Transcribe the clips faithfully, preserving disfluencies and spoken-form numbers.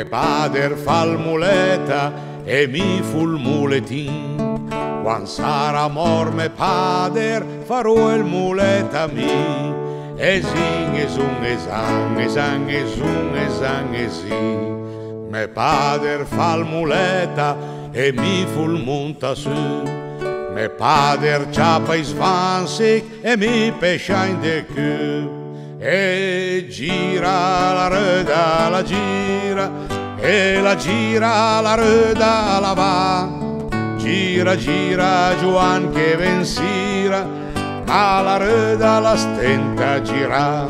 padre fa il muleta e mi fu il muletin. Quando sarà mor me padre farò il muleta mi. E zing e zung e zang e zang e zung e zang e zi. Me padre fa il muleta e mi fu il monta su. Me padre ciapa i svansic e mi pescia in de cu. E gira la röda, la gira, e la gira la röda la va. Gira, gira, Giuan che vensira, ma la röda la stenta gira.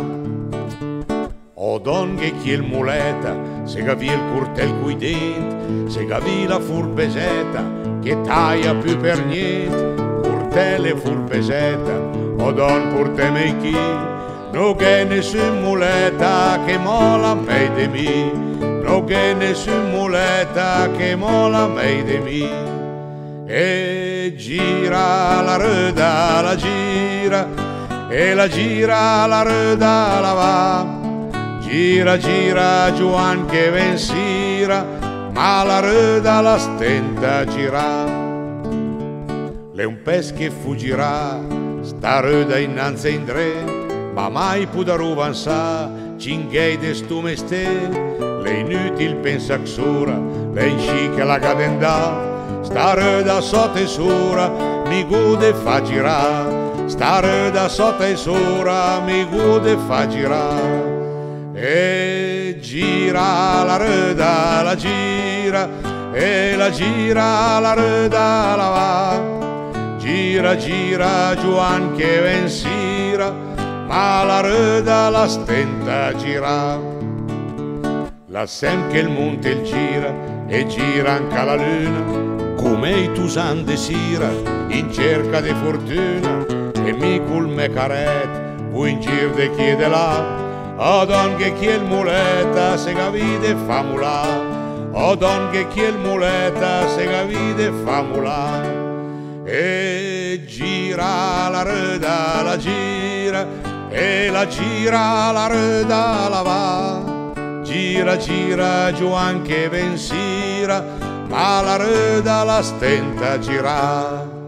O don che chi il muleta, se gavi il curtel coi denti, se gavi la furbesetta, che taglia più per niente, curtel e furbesetta, o don purte me chi, no che nessun muleta che mola mei de mi, no che nessun muleta che mola mei de mi. E gira la röda, la gira, e la gira la röda la va. Gira, gira, Giuan che vensira, ma la röda la stenta girà. Le un pes che fuggirà, sta röda innanzi e in dre, ma mai pudaru avanzà, cinghei de stu meste, le inutil pensa xura, le inscica la cadenda, sta röda sotto e sura, mi gude fa girà, sta röda sotto e sura, mi gude fa girà. E gira la röda, la gira, e la gira la röda la va. Gira, gira, Giuan che vensira, ma la röda la stenta gira. La sem che il monte il gira, e gira anche la luna, come i tusan de sira, in cerca di fortuna, e mi cul me caret, vuoi in gir de chiede là. O don che chi il muleta se gavide fa mulà, o don che chi il muleta se gavide fa mulà. E gira la röda, la gira, e la gira la röda la va. Gira, gira, Giuan che vensira, ma la röda la stenta girà.